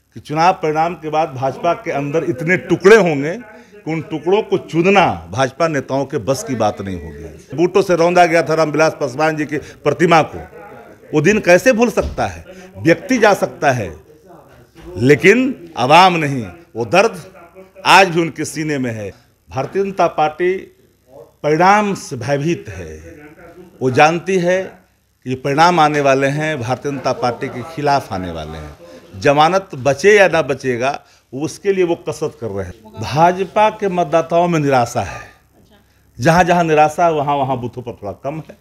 कि चुनाव परिणाम के बाद भाजपा के अंदर इतने टुकड़े होंगे कि उन टुकड़ों को चुनना भाजपा नेताओं के बस की बात नहीं होगी। बूटों से रौंदा गया था रामविलास पासवान जी की प्रतिमा को, वो दिन कैसे भूल सकता है? व्यक्ति जा सकता है लेकिन आवाम नहीं। वो दर्द आज भी उनके सीने में है। भारतीय जनता पार्टी परिणाम से भयभीत है। वो जानती है कि परिणाम आने वाले हैं, भारतीय जनता पार्टी के खिलाफ आने वाले हैं। जमानत बचे या ना बचेगा उसके लिए वो कसरत कर रहे हैं। भाजपा के मतदाताओं में निराशा है। जहां जहां निराशा है वहां वहां बूथों पर थोड़ा कम है।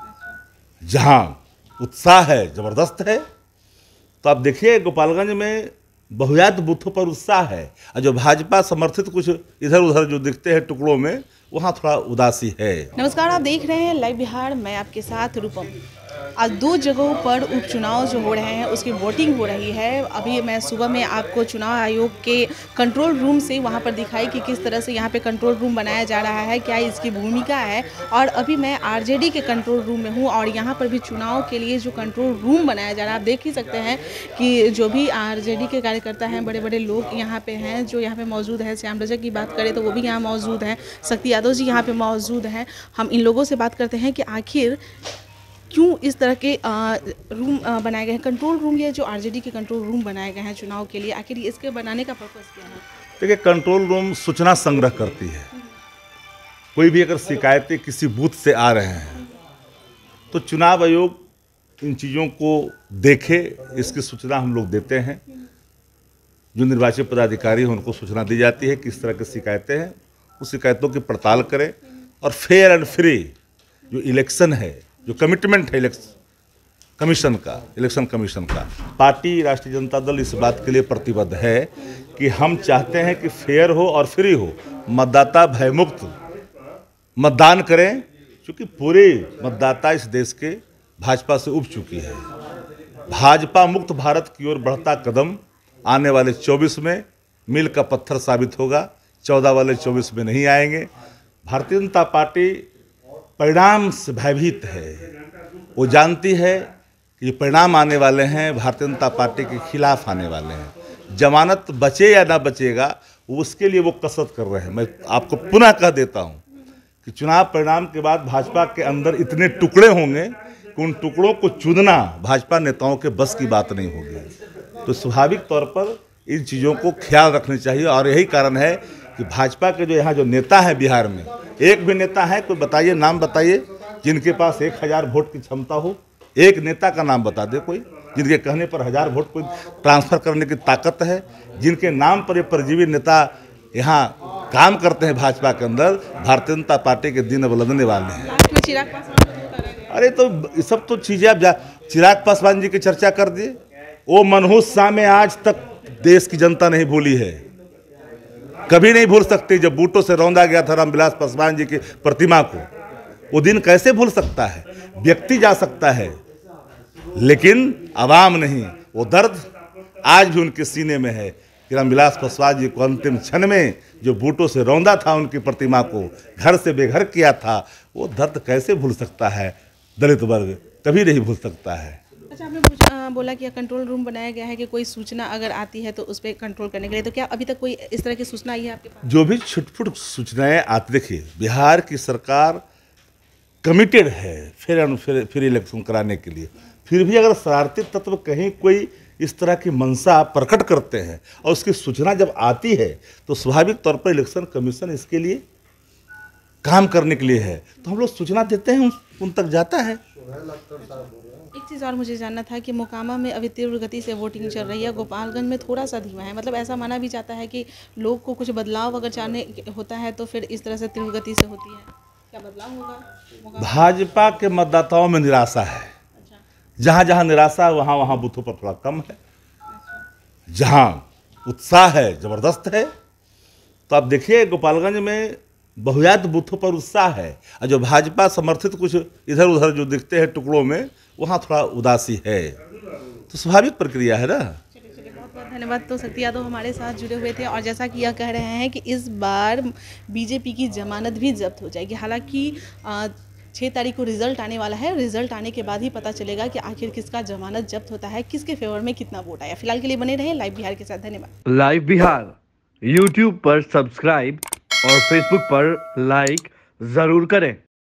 जहां उत्साह है, जबरदस्त है। तो आप देखिए गोपालगंज में बहुयात बूथों पर उत्साह है, और जो भाजपा समर्थित कुछ इधर उधर जो दिखते हैं टुकड़ों में, वहाँ थोड़ा उदासी है। नमस्कार, आप देख रहे हैं लाइव बिहार। मैं आपके साथ रूपम। आज 2 जगहों पर उपचुनाव जो हो रहे हैं उसकी वोटिंग हो रही है। अभी मैं सुबह में आपको चुनाव आयोग के कंट्रोल रूम से वहां पर दिखाई कि किस तरह से यहां पे कंट्रोल रूम बनाया जा रहा है, क्या इसकी भूमिका है। और अभी मैं आरजेडी के कंट्रोल रूम में हूं और यहां पर भी चुनाव के लिए जो कंट्रोल रूम बनाया जा रहा है, आप देख ही सकते हैं कि जो भी आरजेडी के कार्यकर्ता हैं, बड़े बड़े लोग यहाँ पे हैं जो यहाँ पे मौजूद है। श्याम रजक की बात करें तो वो भी यहाँ मौजूद हैं, शक्ति यादव जी यहाँ पे मौजूद हैं। हम इन लोगों से बात करते हैं कि आखिर क्यों इस तरह के रूम बनाए गए हैं, कंट्रोल रूम। ये जो आरजेडी के कंट्रोल रूम बनाए गए हैं चुनाव के लिए, आखिर इसके बनाने का पर्पस क्या है? देखिए, कंट्रोल रूम सूचना संग्रह करती है। कोई भी अगर शिकायतें किसी बूथ से आ रहे हैं तो चुनाव आयोग इन चीज़ों को देखे, इसकी सूचना हम लोग देते हैं। जो निर्वाचित पदाधिकारी हैं उनको सूचना दी जाती है किस तरह की शिकायतें हैं, उस शिकायतों की पड़ताल करें और फेयर एंड फ्री जो इलेक्शन है, जो कमिटमेंट है इलेक्शन कमीशन का, पार्टी राष्ट्रीय जनता दल इस बात के लिए प्रतिबद्ध है कि हम चाहते हैं कि फेयर हो और फ्री हो, मतदाता भयमुक्त मतदान करें। क्योंकि पूरे मतदाता इस देश के भाजपा से उब चुकी है। भाजपा मुक्त भारत की ओर बढ़ता कदम आने वाले 24 में मील का पत्थर साबित होगा। 14 वाले 24 में नहीं आएंगे। भारतीय जनता पार्टी परिणाम से भयभीत है। वो जानती है कि परिणाम आने वाले हैं, भारतीय जनता पार्टी के खिलाफ आने वाले हैं। जमानत बचे या ना बचेगा उसके लिए वो कसरत कर रहे हैं। मैं आपको पुनः कह देता हूं कि चुनाव परिणाम के बाद भाजपा के अंदर इतने टुकड़े होंगे कि उन टुकड़ों को चुनना भाजपा नेताओं के बस की बात नहीं होगी। तो स्वाभाविक तौर पर इन चीज़ों को ख्याल रखना चाहिए। और यही कारण है कि भाजपा के जो यहाँ जो नेता हैं बिहार में, एक भी नेता है, कोई बताइए, नाम बताइए जिनके पास 1000 वोट की क्षमता हो। एक नेता का नाम बता दे कोई, जिनके कहने पर 1000 वोट को ट्रांसफर करने की ताकत है, जिनके नाम पर ये परजीवी नेता यहाँ काम करते हैं भाजपा के अंदर। भारतीय जनता पार्टी के दिन अब लदने वाले हैं। अरे तो ये सब तो चीज़ें आप चिराग पासवान जी की चर्चा कर दिए। वो मनहूस शामें आज तक देश की जनता नहीं भूली है, कभी नहीं भूल सकती। जब बूटों से रौंदा गया था रामविलास पासवान जी की प्रतिमा को, वो दिन कैसे भूल सकता है? व्यक्ति जा सकता है लेकिन आवाम नहीं। वो दर्द आज भी उनके सीने में है कि रामविलास पासवान जी को अंतिम क्षण में जो बूटों से रौंदा था, उनकी प्रतिमा को घर से बेघर किया था, वो दर्द कैसे भूल सकता है? दलित वर्ग कभी नहीं भूल सकता है। अच्छा, आपने बोला कि कंट्रोल रूम बनाया गया है कि कोई सूचना अगर आती है तो उस पर कंट्रोल करने के लिए, तो क्या अभी तक कोई इस तरह की सूचना आई है आपके पास? जो भी छुटपुट सूचनाएं आती, देखिए बिहार की सरकार कमिटेड है फिर इलेक्शन कराने के लिए। फिर भी अगर शरारती तत्व कहीं कोई इस तरह की मंशा प्रकट करते हैं और उसकी सूचना जब आती है तो स्वाभाविक तौर पर इलेक्शन कमीशन इसके लिए काम करने के लिए है। तो हम लोग सूचना देते हैं, उन तक जाता है। एक चीज़ और मुझे जानना था कि मोकामा में अभी तीव्र गति से वोटिंग चल रही है, गोपालगंज में थोड़ा सा धीमा है। मतलब ऐसा माना भी जाता है कि लोग को कुछ बदलाव अगर चाहने होता है तो फिर इस तरह से तीव्र गति से होती है। क्या बदलाव होगा? भाजपा के मतदाताओं में निराशा है। जहां जहां निराशा है वहां वहां बूथों पर थोड़ा कम है। जहां उत्साह है, जबरदस्त है। तो आप देखिए गोपालगंज में बहुयात बूथों पर उत्साह है, और जो भाजपा समर्थित कुछ इधर उधर जो दिखते हैं टुकड़ों में, वहाँ थोड़ा उदासी है। तो स्वाभाविक प्रक्रिया है ना। बहुत बहुत धन्यवाद। तो शक्ति यादव हमारे साथ जुड़े हुए थे और जैसा कि यह कह रहे हैं कि इस बार बीजेपी की जमानत भी जब्त हो जाएगी। हालांकि 6 तारीख को रिजल्ट आने वाला है। रिजल्ट आने के बाद ही पता चलेगा कि आखिर किसका जमानत जब्त होता है, किसके फेवर में कितना वोट आया। फिलहाल के लिए बने रहे लाइव बिहार के साथ। धन्यवाद। लाइव बिहार यूट्यूब पर सब्सक्राइब और फेसबुक पर लाइक जरूर करें।